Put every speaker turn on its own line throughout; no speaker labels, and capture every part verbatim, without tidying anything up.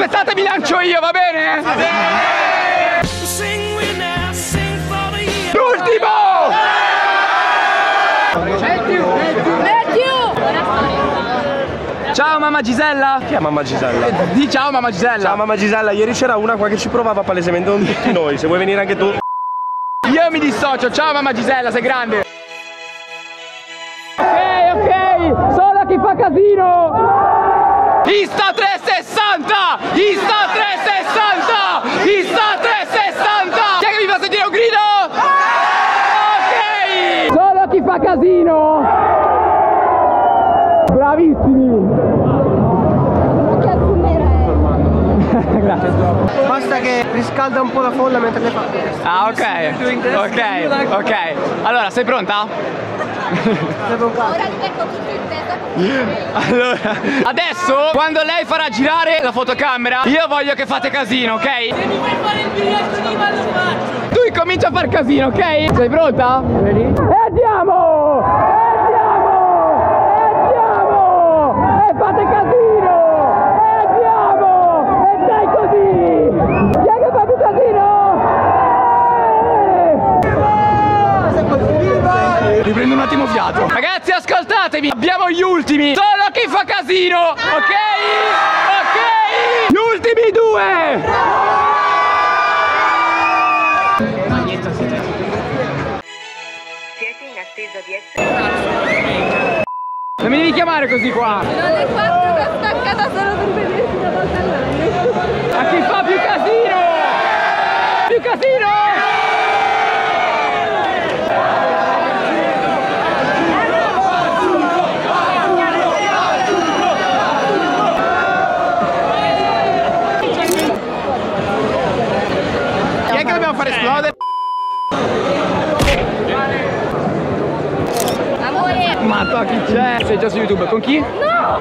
Aspettate, mi lancio io, va bene? Va bene! L'ultimo! Ciao mamma Gisella!
Chi è mamma Gisella?
Di ciao mamma Gisella!
Ciao mamma Gisella, ieri c'era una qua che ci provava palesemente con tutti noi, se vuoi venire anche tu.
Io mi dissocio, ciao mamma Gisella, sei grande! Ok, ok, solo chi fa casino! Insta trecentosessanta! Insta trecentosessanta! Insta trecentosessanta! Chi è che mi fa sentire un grido? Ok! Solo chi fa casino! Bravissimi! Grazie.
Basta che riscalda un po' la folla mentre le fa.
Ah, ok. Ok, ok. Allora, sei pronta?
Ora li metto tutto in testa.
Allora, adesso quando lei farà girare la fotocamera, io voglio che fate casino, ok? Se mi vuoi fare il biglietto di lo faccio. Tu incomincia a far casino, ok? Sei pronta? Ready? E andiamo! E andiamo! E andiamo! E fate casino! E andiamo! E dai così! Chi è che fa più casino? Riprendo un attimo fiato. Ragazzi, ascoltatemi, abbiamo gli ultimi. Solo chi fa casino, ok? Ok? Gli ultimi due.
Siete in attesa di essere...
Non mi devi chiamare così qua.
Non le quattro che ho staccata solo per vedersi una volta all'anno.
A chi fa più casino? Più casino? Chi è che dobbiamo fare esplodere?
Amore.
Ma to, chi c'è? Sei già su YouTube, con chi? No!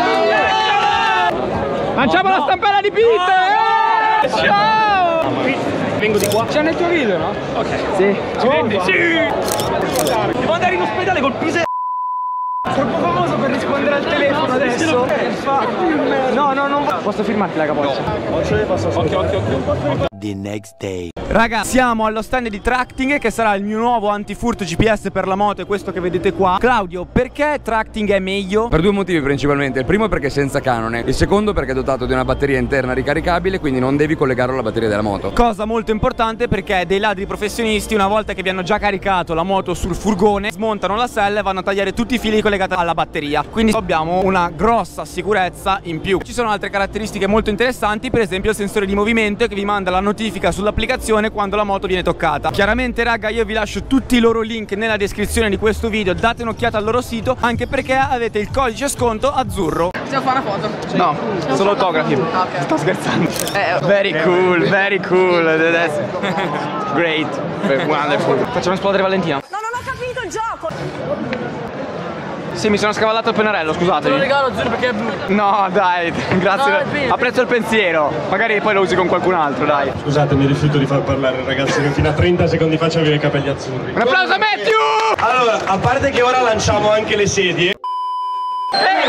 Lanciamo la stampella di pizza! Eh! Ciao!
Vengo di qua.
C'è nel tuo video, no?
Ok.
Sì.
Ci vendi? Sì! Devo andare in ospedale col pise.
Troppo famoso per rispondere al telefono adesso. No, no, non posso firmarti la capoccia.
Occhio, occhio, occhio.
The next day.
Raga, siamo allo stand di Tracting, che sarà il mio nuovo antifurto G P S per la moto, e questo che vedete qua. Claudio, perché Tracting è meglio?
Per due motivi principalmente. Il primo perché è senza canone. Il secondo perché è dotato di una batteria interna ricaricabile, quindi non devi collegarlo alla batteria della moto.
Cosa molto importante, perché dei ladri professionisti, una volta che vi hanno già caricato la moto sul furgone, smontano la sella e vanno a tagliare tutti i fili collegati alla batteria. Quindi abbiamo una grossa sicurezza in più. Ci sono altre caratteristiche molto interessanti, per esempio il sensore di movimento che vi manda la notifica sull'applicazione quando la moto viene toccata. Chiaramente raga, io vi lascio tutti i loro link nella descrizione di questo video, date un'occhiata al loro sito, anche perché avete il codice sconto azzurro.
Possiamo fare una foto?
No, solo autografi.
Ah, ok.
Sto scherzando. Very cool, very cool. That's great, wonderful. Facciamo esplodere Valentina.
No, non ho capito il gioco!
Sì, mi sono scavallato il pennarello, scusatemi.
Te lo regalo zero perché è blu.
No, dai, grazie.
No, è vero.
Apprezzo il pensiero. Magari poi lo usi con qualcun altro, dai.
Scusate, mi rifiuto di far parlare il ragazzo che fino a trenta secondi fa aveva i capelli azzurri.
Un applauso a Matthew!
Allora, a parte che ora lanciamo anche le sedie.
Eh,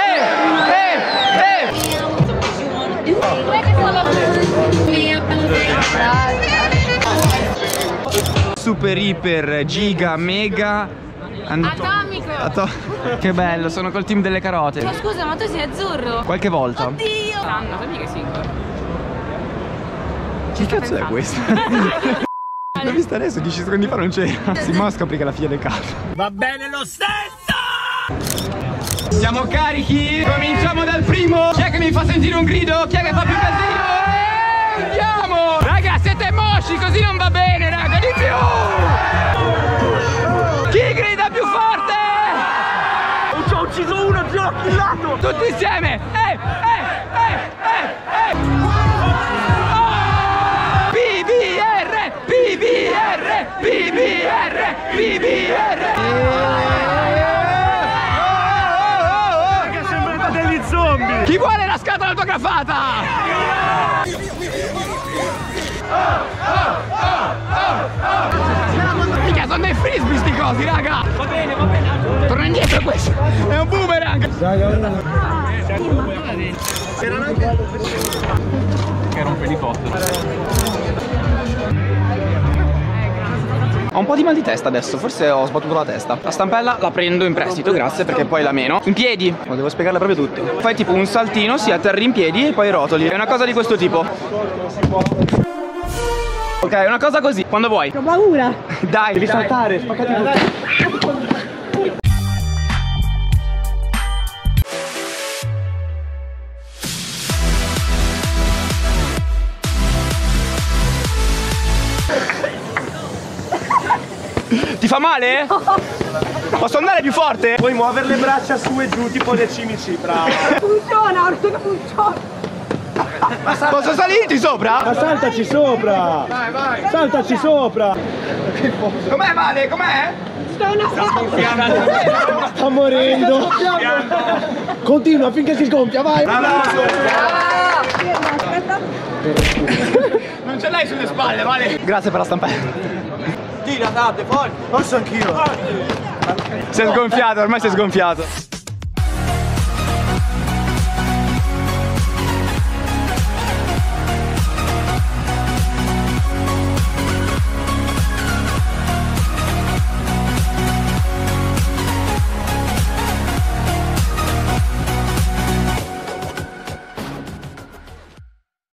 eh, eh, eh. Super, iper, giga, mega.
Atomico.
Ato- che bello, sono col team delle carote.
Ma scusa, ma tu sei azzurro?
Qualche volta.
Oddio.
Sanno, sai mica cinque.
Che cazzo è questo? L'ho vista adesso, dieci secondi fa non c'era. Si ma scopri che è la figlia del capo.
Va bene lo stesso!
Siamo carichi? Cominciamo dal primo. Chi è che mi fa sentire un grido? Chi è che fa più casino? E andiamo! Raga, siete mosci, così non va bene, raga, di più! Chi grida più forte?
Ci ho ucciso uno, ti ho killato!
Tutti insieme! Eh, eh, eh, eh, eh! P B R, P B R, P B R, P B R!
Che sembrate degli zombie!
Chi vuole la scatola autografata? Mica sono dei frisbee sti cosi, raga!
Va bene, va bene!
Torna indietro questo! È un boomerang!
Che era un felicottero.
Ho un po' di mal di testa adesso, forse ho sbattuto la testa. La stampella la prendo in prestito, grazie, perché poi la meno. In piedi, oh, devo spiegarle proprio tutto. Fai tipo un saltino, si atterri in piedi e poi rotoli. È una cosa di questo tipo. Ok, una cosa così, quando vuoi.
Ho paura.
Dai, devi saltare, spaccati tutto. Ti fa male? No. Posso andare più forte?
Puoi muovere le braccia su e giù tipo dei cimici, bravo.
Funziona, orto che funziona.
Posso salirti sopra?
Ma saltaci sopra! Vai, vai! Saltaci sopra!
Com'è male? Com'è?
Sto una
Sta morendo! Continua finché si sgonfia, vai!
Aspetta.
Non ce l'hai sulle spalle, vale? Grazie per la stampella.
Tira, date, forte! Posso anch'io!
Si è sgonfiato, ormai si è sgonfiato.